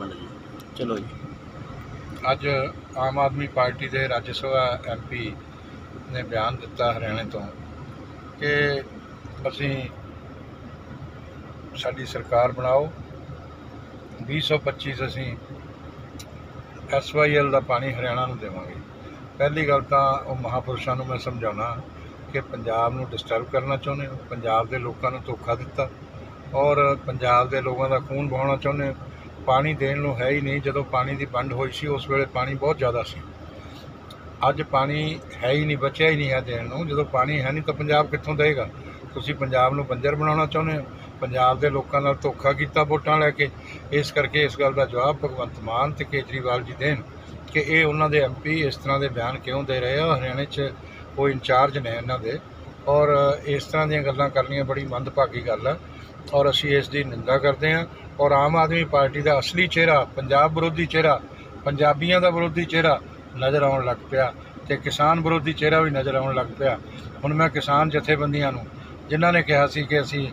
बन गई। चलो जी। ਅੱਜ आम आदमी पार्टी के राज्य सभा MP ने बयान दिता हरियाणे तो कि असी साडी सरकार बनाओ 2025 असी SYL का पानी हरियाणा नूं देवांगे। पहली गल तां वो महापुरुषों नूं मैं समझाउणा कि पंजाब नूं डिस्टर्ब करना चाहुंदे हो, पंजाब के लोगों नूं धोखा दिता और पंजाब के लोगों का खून बहाउणा चाहुंदे हो। पानी देण नूं है ही नहीं। जदों पानी की वंड होई सी उस वेले पानी बहुत ज़्यादा सी। अज पानी है ही नहीं, बचिया ही नहीं है देण नूं। जदों पानी है नहीं तो पंजाब कित्थों देगा। तुसीं पंजाब नूं बंजर बनाउणा चाहुंदे हो, पंजाब के लोगों नाल धोखा कीता वोटां लैके। इस करके इस गल का जवाब भगवंत मान ते केजरीवाल जी देन कि ये उन्हां दे MP इस तरह के बयान क्यों दे रहे हो। हरियाणे च वो इंचार्ज ने इन्हां दे और इस तरह दीयां गल्लां करनियां बड़ी मंदभागी गल है और असीं इस दी निंदा करते हैं। और आम आदमी पार्टी का असली चेहरा, पंजाब विरोधी चेहरा, पंजाबियों का विरोधी चेहरा नज़र आउण लग पिया ते किसान विरोधी चेहरा भी नज़र आउण लग पिया। हुण मैं किसान जथेबंदियां नूं जिन्हां ने कहा सी कि असीं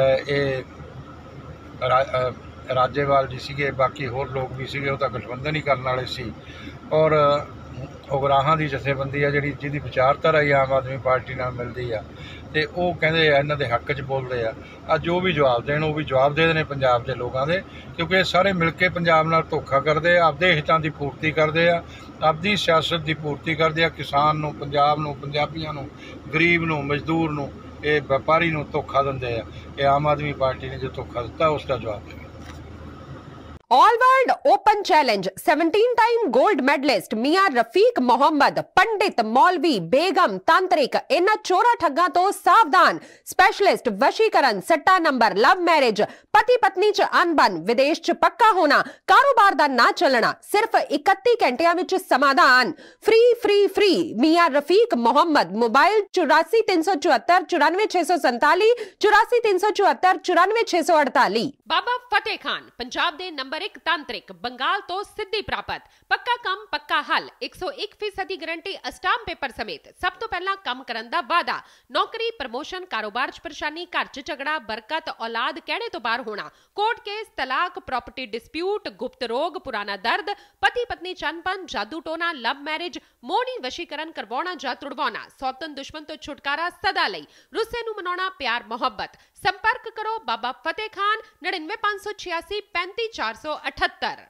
राजेवाल जी सीगे, बाकी होर लोग भी सीगे, वो गठबंधन ही करने वाले सी और उगराहां की जथेबंदी है जिहड़ी जिहदी विचारधारा ही आम आदमी पार्टी नाल मिलदी आ ते ओह कहंदे आ इन्हां दे हक च बोलदे आ। अज जो भी जवाब देण वो भी जवाब दे देने पंजाब के लोगों के, क्योंकि सारे मिल के पंजाब नाल धोखा करदे आ, आपदे हितां की पूर्ति करदे आ, आपदी सियासत की पूर्ति करदे आ। किसान नूं, पंजाब नूं, पंजाबियां नूं, गरीब नूं, मजदूर नूं, ये व्यापारी नूं धोखा दिंदे आ। ये आम आदमी पार्टी ने जो धोखा दिता उसका जवाब देवे। ऑल वर्ल्ड ओपन चैलेंज 17-टाइम गोल्ड मेडलिस्ट मियां रफीक मोहम्मद, पंडित, मौलवी, बेगम, तांत्रिक, इन्हां चोरा ठग्गां तो सावधान। स्पेशलिस्ट वशीकरण, सट्टा नंबर, लव मैरिज, पति पत्नी च अनबन, विदेश च पक्का होना, कारोबार दा ना चलना, सिर्फ 31 घंटियां विच समाधान। फ्री फ्री फ्री मियां रफीक मोहम्मद। मोबाइल 84 374 94 647, 84 374 94 648। बाबा फतेह खान, पंजाब दे नंबर 1 तांत्रिक, बंगाल तो सिद्धि प्राप्त, पक्का कम पक्का हल, 101% गारंटी, अस्टाम पेपर समेत। सब तो पहला कम करन दा वादा, नौकरी, प्रमोशन, कारोबार च परेशानी, घर च झगड़ा, बरकत, औलाद कहने तो बाहर होना, कोर्ट केस, तलाक, प्रॉपर्टी डिस्प्यूट, गुप्त रोग, पुराना दर्द, पति पत्नी चनपन, जादू टोना, लव मैरिज, मोहनी वशीकरण करवाउणा जा तुड़वाउणा, सौतन दुश्मन तो छुटकारा सदा लई, रुस्से नूं मनाउणा प्यार मोहब्बत। संपर्क करो Baba Fateh Khan 99 586 35 478।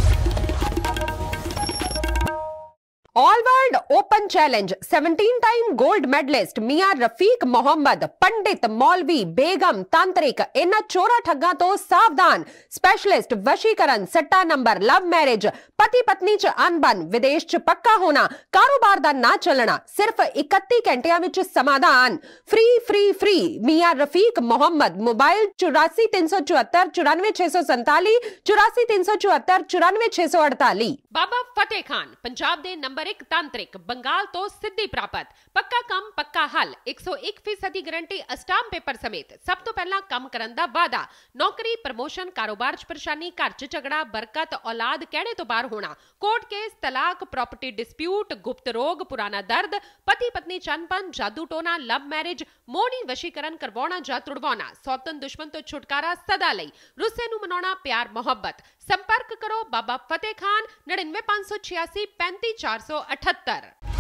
All world open challenge 17-टाइम गोल्ड मेडलिस्ट मियां रफीक मोहम्मद, पंडित, मौलवी, बेगम, तांत्रिक, इन्हां चोरा ठग्गां तो सावधान। स्पेशलिस्ट वशीकरण, सट्टा नंबर, लव मैरिज, पति पत्नी च अनबन, विदेश च पक्का होना, कारोबार दा ना चलना, सिर्फ 31 घंटियां विच समाधान। फ्री फ्री फ्री मियां रफीक मोहम्मद। मोबाइल 84 374 94 647, 84 374 94 648। बाबा फतेह खान, पंजाब दे नंबर 1 तांत्रिक, बंगाल तो सिद्धि प्राप्त, पक्का कम पक्का हल, 101% गारंटी, अस्टाम पेपर समेत। सब तो पहला कम करन दा वादा, नौकरी, प्रमोशन, कारोबार च परेशानी, घर च झगड़ा, बरकत, औलाद कहने तो बाहर होना, कोर्ट केस, तलाक, प्रॉपर्टी डिस्प्यूट, गुप्त रोग, पुराना दर्द, पति पत्नी चनपन, जादू टोना, लव मैरिज, मोहनी वशीकरण करवाउणा जा तुड़वाउणा, सौतन दुश्मन तो छुटकारा सदा लई, रुस्से नूं मनाउणा प्यार मोहब्बत। संपर्क करो बाबा फतेह खान 99 586 35 478।